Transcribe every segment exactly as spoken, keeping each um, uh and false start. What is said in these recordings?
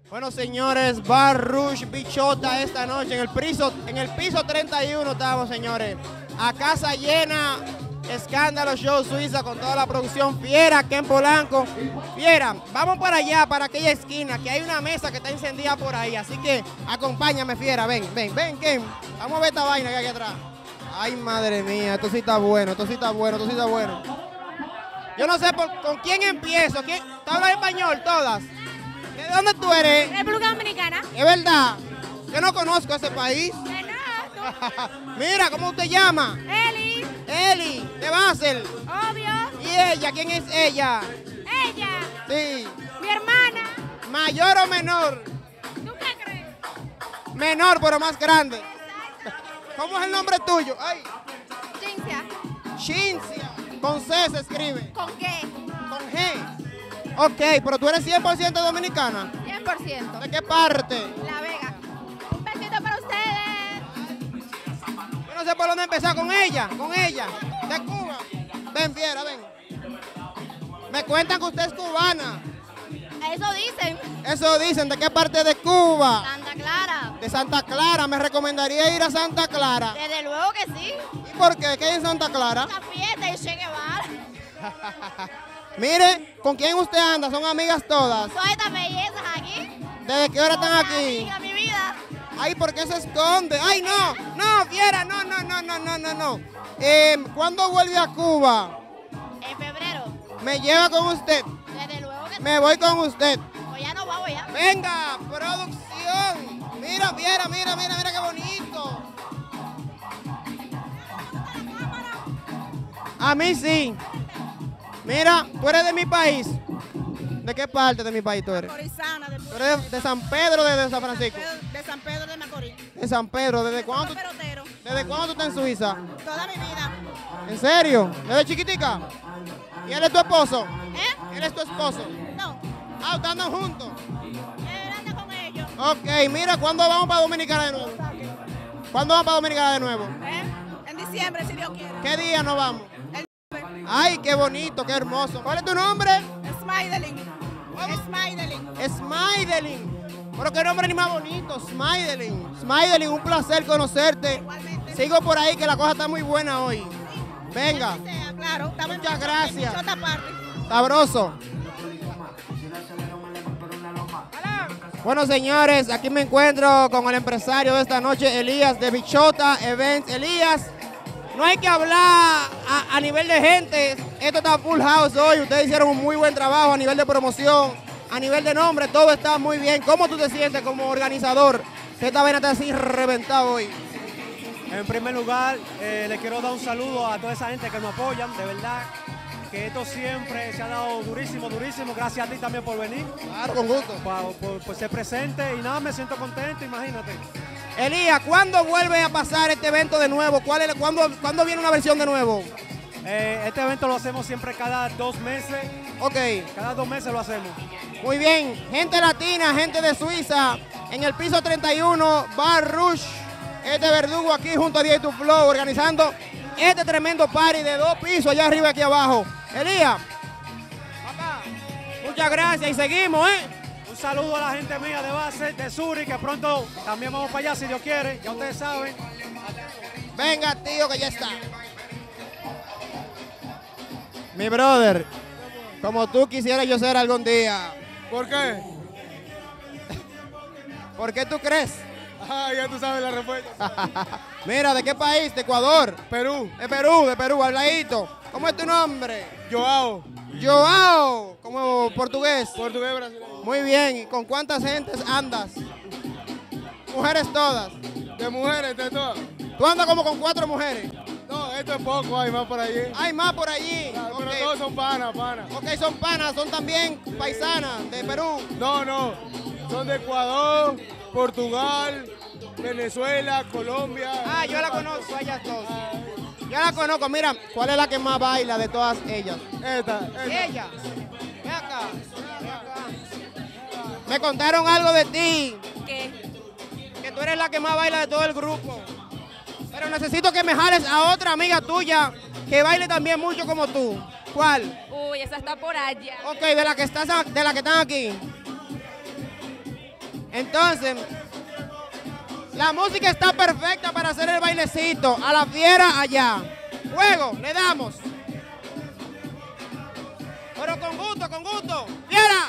Bueno, señores, Bar Rouge Bichota esta noche en el piso, en el piso treinta y uno estamos, señores. A casa llena, Escándalo Show Suiza con toda la producción fiera, Ken Polanco. Fiera, vamos para allá, para aquella esquina, que hay una mesa que está encendida por ahí. Así que acompáñame, Fiera, ven, ven, ven, Ken. Vamos a ver esta vaina que hay aquí atrás. Ay, madre mía, esto sí está bueno, esto sí está bueno, esto sí está bueno. Yo no sé por, con quién empiezo. ¿Quién? ¿Tú hablas español todas? ¿De dónde tú eres? República Dominicana. Es verdad. Yo no conozco ese país. Mira, ¿cómo usted llama? Eli. Eli, de Basel. Obvio. ¿Y ella? ¿Quién es ella? Ella. Sí. Mi hermana. ¿Mayor o menor? ¿Tú qué crees? Menor, pero más grande. ¿Cómo es el nombre tuyo? Ay. Cincia. Cincia. Con C se escribe. ¿Con qué? Con G. Ok, pero tú eres cien por ciento dominicana. cien por ciento. ¿De qué parte? La Vega. Un besito para ustedes. Yo no sé por dónde empezar con ella, con ella. De Cuba. Ven, Fiera, ven. Me cuentan que usted es cubana. Eso dicen. Eso dicen, ¿de qué parte de Cuba? Santa Clara. De Santa Clara, me recomendaría ir a Santa Clara. Desde luego que sí. ¿Y por qué? ¿Qué hay en Santa Clara? Una fiesta y Che Guevara. Mire, ¿con quién usted anda? ¿Son amigas todas? Todas estas bellezas aquí. ¿Desde qué hora están Una aquí? amiga, mi vida. Ay, ¿por qué se esconde? Ay, no, no, Fiera, no, no, no, no, no, no, no. Eh, ¿Cuándo vuelve a Cuba? En febrero. Me lleva con usted. Desde luego que sí. Me voy con usted. Pues ya nos vamos ya. Venga, producción. Mira, Fiera, mira, mira, mira qué bonito. A mí sí. Mira, tú eres de mi país. ¿De qué parte de mi país tú eres? Macorizana, del ¿Tú eres de, de San Pedro o de, de San Francisco? de San Pedro de Macorís. De San Pedro. ¿Desde cuándo, tú, Pelotero. ¿desde cuándo tú estás en Suiza? Toda mi vida. ¿En serio? ¿Desde chiquitica? ¿Y él es tu esposo? ¿Eh? ¿Él es tu esposo? No. Ah, ¿están juntos? Él anda con ellos. Ok, mira, ¿cuándo vamos para Dominicana de nuevo? ¿Cuándo vamos para Dominicana de nuevo? ¿Eh? En diciembre, si Dios quiere. ¿Qué día nos vamos? El Ay, qué bonito, qué hermoso. ¿Cuál es tu nombre? Smideling. Smideling. Smideling. Pero qué nombre ni más bonito, Smideling. Smideling, un placer conocerte. Igualmente. Sigo por ahí que la cosa está muy buena hoy. Venga, Que sea, claro. Estamos en Muchas Bichota- gracias. en Bichota Party. sabroso. Bueno, señores, aquí me encuentro con el empresario de esta noche, Elías de Bichota Events. Elías, no hay que hablar a, a nivel de gente. Esto está full house hoy. Ustedes hicieron un muy buen trabajo a nivel de promoción, a nivel de nombre. Todo está muy bien. ¿Cómo tú te sientes como organizador? Que esta vaina está así reventado hoy. En primer lugar, eh, le quiero dar un saludo a toda esa gente que nos apoyan, de verdad, que esto siempre se ha dado durísimo, durísimo. Gracias a ti también por venir, Claro, con gusto. por, por- por ser presente y nada, me siento contento, imagínate. Elías, ¿cuándo vuelve a pasar este evento de nuevo? ¿Cuál es, cuándo, ¿Cuándo viene una versión de nuevo? Eh, este evento lo hacemos siempre cada dos meses, Ok. cada dos meses lo hacemos. Muy bien, gente latina, gente de Suiza, en el piso treinta y uno, Bar Rouge, este verdugo aquí junto a D J Flow, organizando este tremendo party de dos pisos allá arriba y aquí abajo. Elías, papá, muchas gracias y seguimos, ¿eh? Un saludo a la gente mía de base, de Zurich, que pronto también vamos para allá si Dios quiere, ya ustedes saben. Venga, tío, que ya está. Mi brother, como tú quisieras yo ser algún día. ¿Por qué? ¿Por qué tú crees? Ah, ya tú sabes la respuesta. Mira, ¿de qué país? De Ecuador. Perú, De Perú, de Perú, al ladito. ¿Cómo es tu nombre? Joao, Joao, como portugués. portugués brasileño. Muy bien, ¿y con cuántas gentes andas? Mujeres todas. De mujeres, de todas. Tú andas como con cuatro mujeres. No, esto es poco, hay más por allí. Hay más por allí. Ah, Pero Ok. todos son panas, panas. Ok, son panas, son también paisanas de Perú. No, no, son de Ecuador, Portugal, Venezuela, Colombia. Ah, yo la conozco, a ellas dos. Yo la conozco, mira, ¿cuál es la que más baila de todas ellas? Esta, esta. Ella. Ven acá. Ven acá. Me contaron algo de ti, ¿Qué? que tú eres la que más baila de todo el grupo. Pero necesito que me jales a otra amiga tuya que baile también mucho como tú. ¿Cuál? Uy, esa está por allá. Ok, de la que estás, a- de la que están aquí. Entonces, la música está perfecta para hacer el bailecito. A la fiera allá. Fuego, le damos. Pero con gusto, con gusto. ¡Fiera!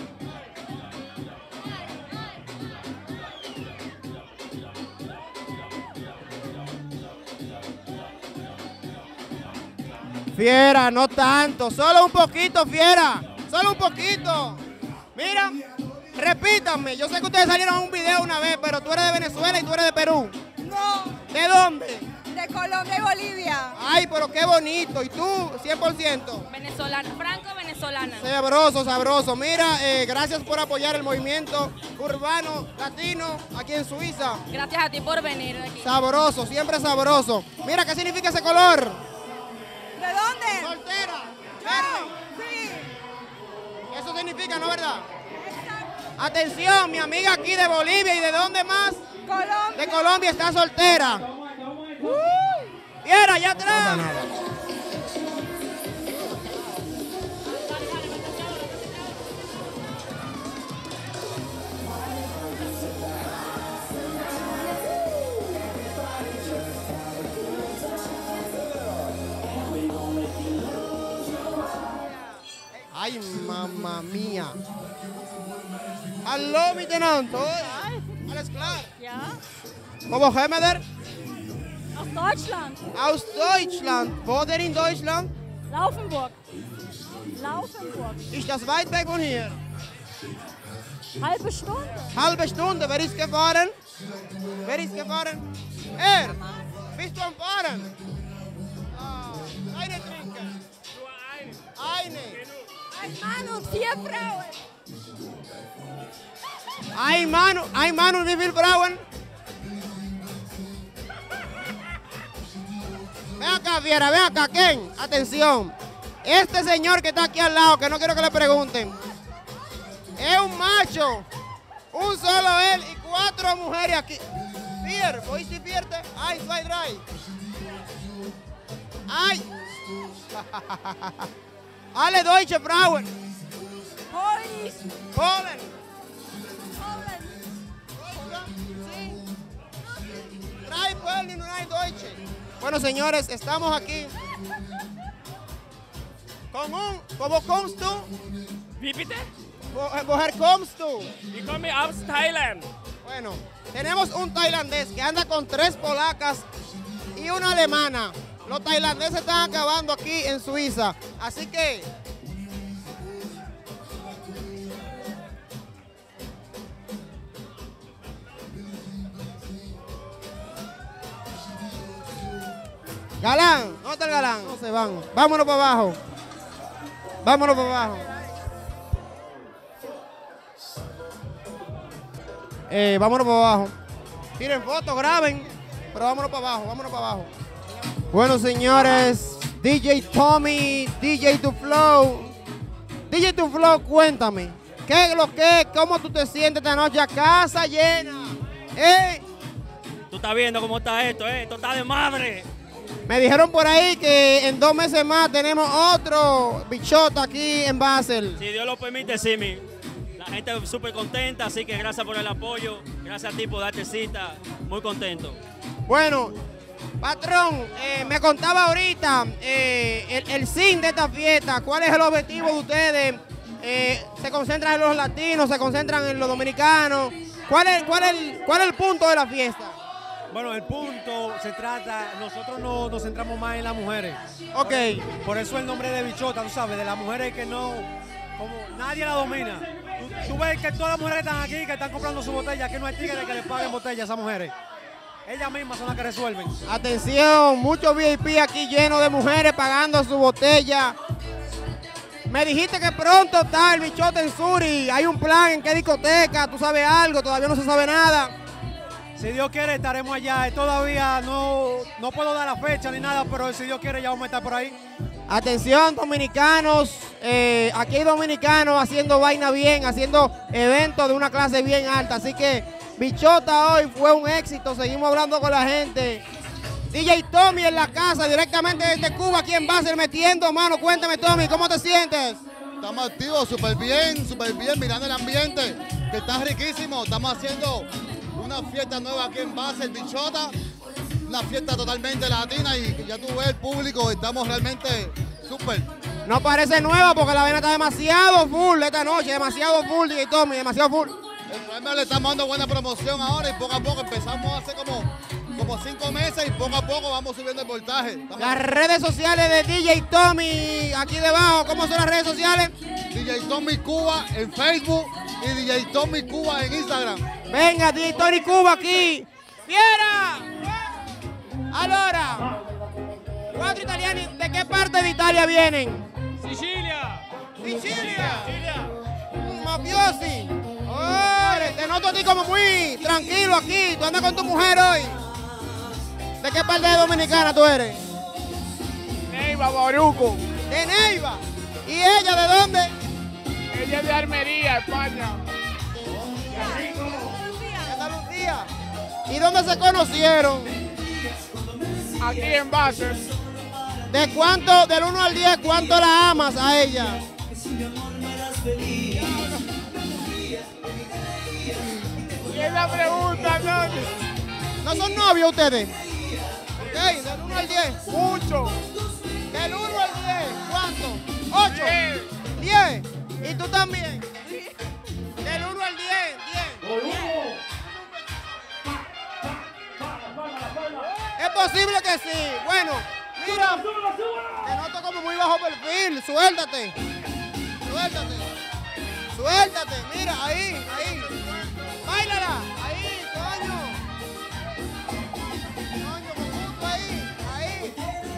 Fiera, no tanto, solo un poquito, fiera, solo un poquito. Mira, repítanme, yo sé que ustedes salieron a un video una vez, pero tú eres de Venezuela y tú eres de Perú. No, ¿De dónde? de Colombia y Bolivia. Ay, pero qué bonito, ¿y tú? cien por ciento. Venezolana, franco-venezolana. Sabroso, sabroso. Mira, eh, gracias por apoyar el movimiento urbano latino aquí en Suiza. Gracias a ti por venir aquí. Sabroso, siempre sabroso. Mira, ¿qué significa ese color? ¿De dónde? Soltera. Yo. Sí. Eso significa, ¿no, verdad? Exacto. Atención, mi amiga aquí de Bolivia y de dónde más, Colombia. de Colombia, está soltera. Viera, allá atrás. Ay, mamma mía. Hallo miteinander. Alles klar. Ja? Wo kommen wir der? Aus Deutschland. Aus Deutschland. Wo denn in Deutschland? Laufenburg. Laufenburg. Ist das weit weg von hier? Halbe Stunde. Halbe Stunde. Wer ist gefahren? Wer ist gefahren? Er. Bist du am Fahren? Ah, eine trinken. Nur eine. Eine. Ein Mann und vier Frauen. Ein Mann, ein Mann und wie viele Frauen? Ven acá, Fiera, ven acá, Ken. Atención. Este señor que está aquí al lado, que no quiero que le pregunten, es un macho. Un solo él y cuatro mujeres aquí. Vier, wo ist die vierte? Eins, zwei, drei. Ay. Alle deutsche Frauen. Polish. Polen. Drei Polen und ein Deutsche. Bueno, señores, estamos aquí con un... ¿Cómo kommst du? Wie bitte? Wo- Woher kommst du? Ich komme aus Thailand. Bueno, tenemos un tailandés que anda con tres polacas y una alemana. Los tailandeses están acabando aquí en Suiza. Así que... Galán, ¿dónde está el galán? No se van. Vámonos para abajo. Vámonos para abajo. Eh, vámonos para abajo. Tiren fotos, graben. Pero vámonos para abajo, vámonos para abajo. Bueno, señores, D J Tommy, D J To Flow. D J To Flow, cuéntame. ¿Qué es lo que? ¿Cómo tú te sientes esta noche a casa llena? ¿Eh? Tú estás viendo cómo está esto, ¿eh? Esto está de madre. Me dijeron por ahí que en dos meses más tenemos otro bichota aquí en Basel. Si Dios lo permite, sí, mi. La gente es súper contenta, así que gracias por el apoyo. Gracias a ti por darte cita. Muy contento. Bueno, patrón, eh, me contaba ahorita eh, el, el sin de esta fiesta. ¿Cuál es el objetivo de ustedes? Eh, ¿Se concentran en los latinos? ¿Se concentran en los dominicanos? ¿Cuál es, cuál es, el, cuál es el punto de la fiesta? Bueno, el punto se trata, nosotros no, nos centramos más en las mujeres. Ok. Por eso el nombre de bichota, tú sabes, de las mujeres que no, como nadie la domina. Tú, tú ves que todas las mujeres que están aquí, que están comprando su botella, que no hay tigres que les paguen botella a esas mujeres. Ellas mismas son las que resuelven. Atención, muchos V I P aquí llenos de mujeres pagando su botella. Me dijiste que pronto está el bichote en Suri. Hay un plan, ¿en qué discoteca? ¿Tú sabes algo? Todavía no se sabe nada. Si Dios quiere, estaremos allá. Todavía no, no puedo dar la fecha ni nada, pero si Dios quiere, ya vamos a estar por ahí. Atención, dominicanos. Eh, aquí hay dominicanos haciendo vaina bien, haciendo eventos de una clase bien alta. Así que Bichota hoy fue un éxito. Seguimos hablando con la gente. D J Tommy en la casa, directamente desde Cuba, aquí en Basel, metiendo mano. Cuéntame, Tommy, ¿cómo te sientes? estamos activos, súper bien, súper bien, mirando el ambiente, que está riquísimo. Estamos haciendo una fiesta nueva aquí en Basel, Bichota, una fiesta totalmente latina y ya tú ves el público, estamos realmente súper. No parece nueva porque la vena está demasiado full esta noche, demasiado full, D J Tommy, demasiado full. El problema le estamos dando buena promoción ahora y poco a poco empezamos hace como, como cinco meses y poco a poco vamos subiendo el voltaje. Estamos... Las redes sociales de D J Tommy, aquí debajo, ¿cómo son las redes sociales? D J Tommy Cuba en Facebook y D J Tommy Cuba en Instagram. Venga, D J Tommy Cuba aquí. ¡Fiera! Allora, cuatro italiani, ¿de qué parte de Italia vienen? Sicilia. Sicilia. Mm, Mafiosi. Ore, te noto a ti como muy tranquilo aquí. ¿Tú andas con tu mujer hoy? ¿De qué parte de Dominicana tú eres? Neiva, Boruco. De Neiva. ¿Y ella de dónde? Ella es de Almería, España. De Andalucía. ¿Y dónde se conocieron? Aquí en Basel. ¿De cuánto, del uno al diez, cuánto la amas a ella? Y esa pregunta, no. ¿No son novios ustedes? Ok, del uno al diez. Mucho. Del uno al diez, ¿cuánto? ocho. diez. ¿Y tú también? Del uno al diez, diez. Es posible que sí. Bueno, mira, te noto como muy bajo perfil. Suéltate. Suéltate. Suéltate. Mira, ahí, ahí. Báilala. Ahí, coño. Coño, con gusto ahí. Ahí.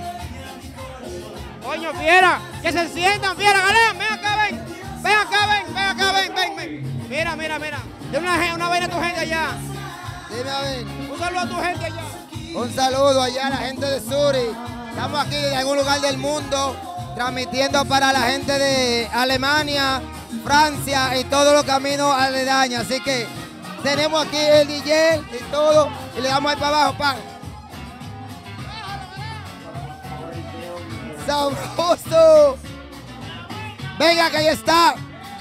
Coño, fiera. Que se sientan, fiera. Galán, ven acá, ven. Ven acá, ven. Ven acá, ven, ven, ven. Mira, mira, mira. Dile una, una vaina a tu gente allá. Dime a ver. Un saludo a tu gente allá. Un saludo allá a la gente de Zurich. Estamos aquí en algún lugar del mundo transmitiendo para la gente de Alemania, Francia y todos los caminos aledaños. Así que tenemos aquí el D J y todo y le damos ahí para abajo, pa. ¡Sabroso! Venga que ahí está.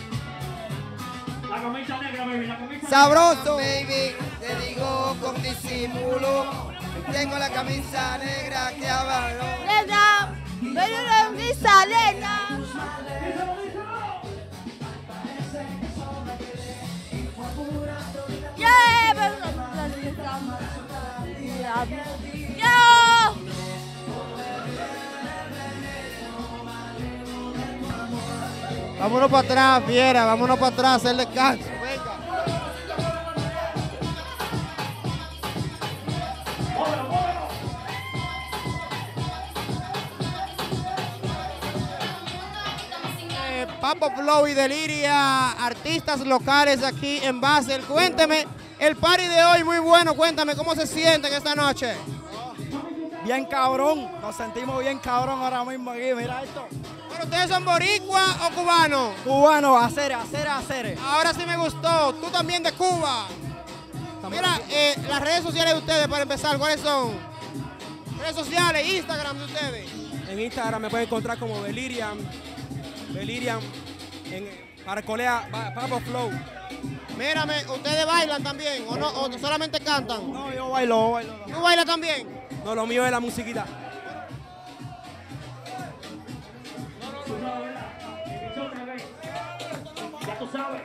La camisa negra, baby, la camisa Sabroso, baby. Te digo con disimulo. Tengo la camisa negra que avaló. Lena, ven una camisa, Lena. Yeah, ven una camisa. Yo. Vámonos para atrás, fiera, vámonos para atrás, hacer descanso. Venga. Eh, Papo Flow y Deliria, artistas locales aquí en Basel. Cuénteme, el party de hoy muy bueno, cuéntame, ¿cómo se sienten esta noche? Bien cabrón, nos sentimos bien cabrón ahora mismo aquí, mira esto. ¿Pero ustedes son boricua o cubanos? Cubano, hacer, hacer, hacer. Ahora sí me gustó, tú también de Cuba. Mira, eh, las redes sociales de ustedes para empezar, ¿cuáles son? Redes sociales, Instagram de ustedes. En Instagram me pueden encontrar como Delirium, Delirium, en Paracolea, Papo Flow. Mírame, ¿ustedes bailan también o no? ¿O solamente cantan? No, yo bailo, bailo. ¿Tú bailas también? No, lo mío es la musiquita. Ya tú sabes.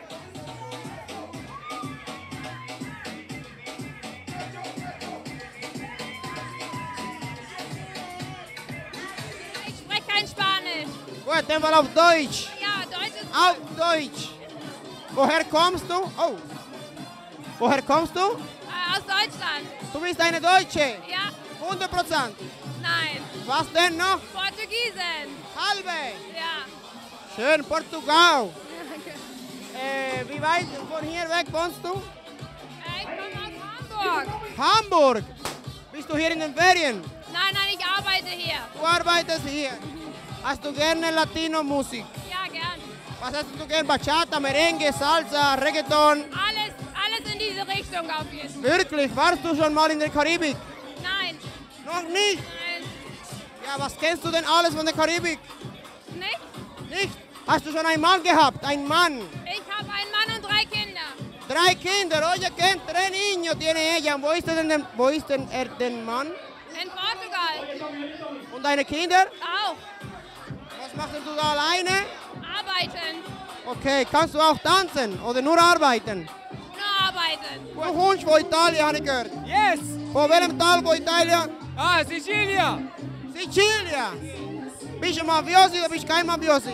Ich spreche kein Spanisch. Pues, ten mal auf Deutsch. Ja, Deutsch ist Auf Deutsch. Woher kommst du? Oh. Woher kommst du? äh, aus Deutschland. Du bist eine Deutsche. Ja, hundert Prozent. nein. Was denn noch? Portugiesin. Halbe. Ja. Schön, Portugal. Äh, wie weit von hier weg wohnst du? Äh, ich komme aus Hamburg. Hamburg. Bist du hier in den Ferien? Nein, nein, ich arbeite hier. Du arbeitest hier. Hast du gerne Latino-Musik? Ja, gern. Was hast du gern? Bachata, Merengue, Salsa, Reggaeton? Alles, alles in diese Richtung auf jeden Fall. Wirklich? Warst du schon mal in der Karibik? Nein. Noch nicht? Nein. Ja, was kennst du denn alles von der Karibik? Nicht? Nicht? Hast du schon einen Mann gehabt? Ein Mann. Ich habe einen Mann und drei Kinder. Drei Kinder. Oye, ¿qué? Tres niños tiene ella. Wo ist denn, den, wo ist denn er, den Mann? In Portugal. Und deine Kinder? Auch. Was machst denn du da alleine? Arbeiten. Okay, kannst du auch tanzen oder nur arbeiten? Nur arbeiten. Du kommst von Italien, habe ich gehört. Yes! Von welchem Teil von Italien? Ah, Sicilia! Sicilia! Bist du Mafiosi oder bist du kein Mafiosi?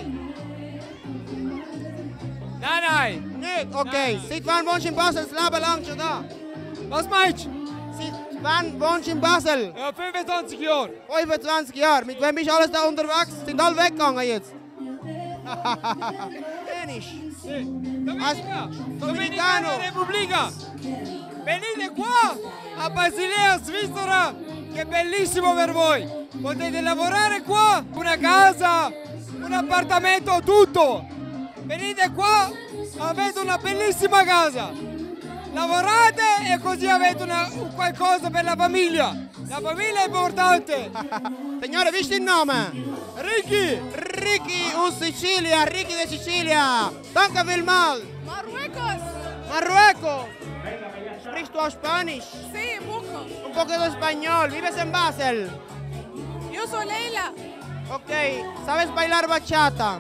Nein, nein! Nicht? Okay. Seit wann wohnst du in Basel? Das Leben lang schon da? Was meinst du? Seit wann wohnst du in Basel? Ja, fünfundzwanzig Jahre. fünfundzwanzig Jahre. Mit wem bist du alles da unterwegs? Sind alle weggegangen jetzt? Spanisch. Dominica! Dominicano. Repubblica! Venite qua a Basilea, Svizzera, che è bellissimo per voi! Potete lavorare qua, una casa, un appartamento, tutto! Venite qua, avete una bellissima casa! Lavorate e così avete una, qualcosa per la famiglia! La famiglia è importante! Signore, wie ist dein Name? Ricky! Ricky aus Sicilia, Ricky de Sicilia. Danke vielmals. Marruecos. Marruecos. ¿Sprichst du auch Spanisch? Sí, poco. Un poco de español. ¿Vives en Basel? Yo soy Leila. Ok. ¿Sabes bailar bachata?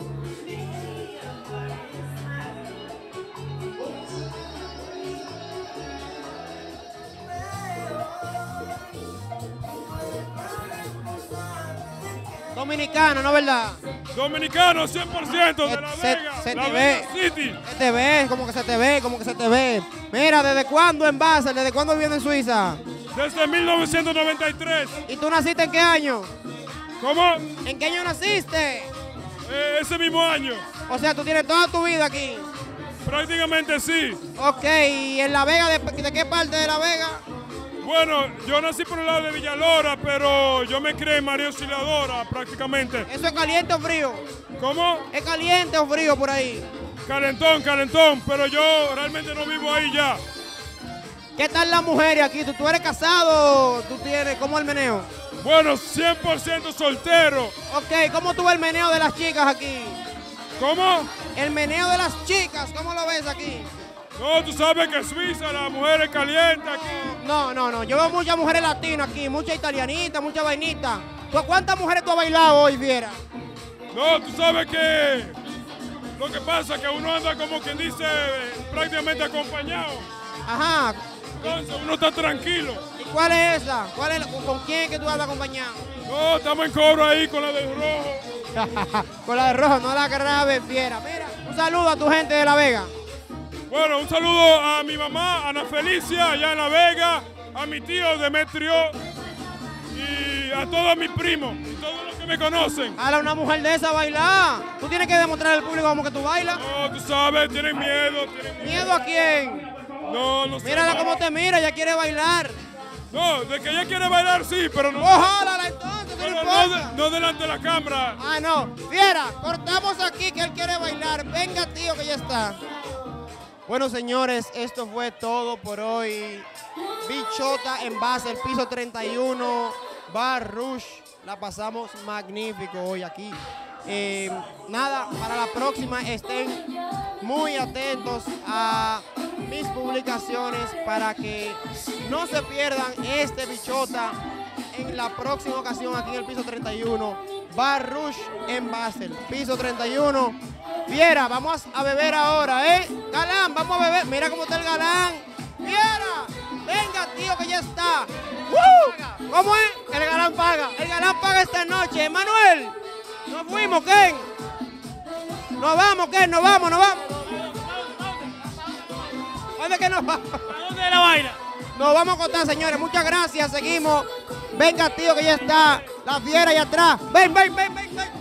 Dominicano, ¿no verdad? Dominicano, cien por ciento de La Se, Vega, se La te Vega ve, City. se te ve, como que se te ve, como que se te ve. Mira, ¿desde cuándo en Basel? ¿Desde cuándo vives en Suiza? Desde mil novecientos noventa y tres. ¿Y tú naciste en qué año? ¿Cómo? ¿En qué año naciste? Eh, ese mismo año. O sea, tú tienes toda tu vida aquí. Prácticamente sí. Ok, ¿y en La Vega, de, de qué parte de La Vega? Bueno, yo nací por el lado de Villalora, pero yo me crié en María Auxiliadora prácticamente. ¿Eso es caliente o frío? ¿Cómo? ¿Es caliente o frío por ahí? Calentón, calentón, pero yo realmente no vivo ahí ya. ¿Qué tal las mujeres aquí? ¿Tú, tú eres casado? ¿Tú tienes? ¿Cómo es el meneo? Bueno, cien por ciento soltero. Ok, ¿cómo tú ves el meneo de las chicas aquí? ¿Cómo? El meneo de las chicas, ¿cómo lo ves aquí? No, tú sabes que Suiza, la mujer es caliente aquí. No, no, no, yo veo muchas mujeres latinas aquí, muchas italianitas, muchas vainitas. ¿Tú cuántas mujeres tú has bailado hoy, Viera? No, tú sabes que lo que pasa es que uno anda como quien dice prácticamente acompañado. Ajá. Entonces uno está tranquilo. ¿Y cuál es esa? ¿Cuál es, ¿Con quién es que tú andas acompañado? No, estamos en cobro ahí con la del rojo. Con la de rojo, no la grave, Viera. Mira, un saludo a tu gente de La Vega. Bueno, un saludo a mi mamá, Ana Felicia, allá en La Vega, a mi tío Demetrio y a todos mis primos y todos los que me conocen. Hala una mujer de esa bailar. Tú tienes que demostrar al público cómo que tú bailas. No, tú sabes, tienen miedo, tienen miedo. ¿Miedo a quién? No, no sé. Mírala cómo te mira, ella quiere bailar. No, de que ella quiere bailar sí, pero no. Ojalá entonces, no pero importa. no, de- no delante de la cámara. Ah, no. Fiera, cortamos aquí que él quiere bailar. Venga, tío, que ya está. Bueno, señores, esto fue todo por hoy. Bichota en base, el piso treinta y uno, Bar Rush. La pasamos magnífico hoy aquí. Eh, nada, para la próxima estén muy atentos a mis publicaciones para que no se pierdan este Bichota en la próxima ocasión aquí en el piso treinta y uno. Bar Rush en Basel, piso treinta y uno. Viera, vamos a beber ahora, ¿eh? Galán, vamos a beber. Mira cómo está el galán. Viera, venga, tío, que ya está. ¡Woo! ¿Cómo es? El galán paga. El galán paga esta noche. Manuel, nos fuimos, Ken. Nos vamos, Ken, nos vamos, nos vamos. ¿Dónde que nos vamos? ¿A dónde es la vaina? Nos vamos a contar, señores. Muchas gracias. Seguimos. Venga, tío, que ya está. La fiera allá atrás. Ven, ven, ven, ven, ven.